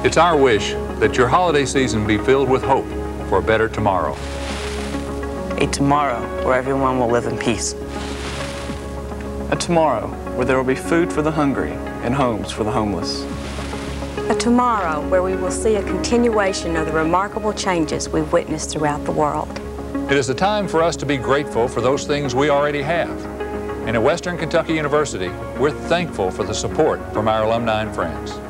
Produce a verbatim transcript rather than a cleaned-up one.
It's our wish that your holiday season be filled with hope for a better tomorrow. A tomorrow where everyone will live in peace. A tomorrow where there will be food for the hungry and homes for the homeless. A tomorrow where we will see a continuation of the remarkable changes we've witnessed throughout the world. It is a time for us to be grateful for those things we already have. And at Western Kentucky University, we're thankful for the support from our alumni and friends.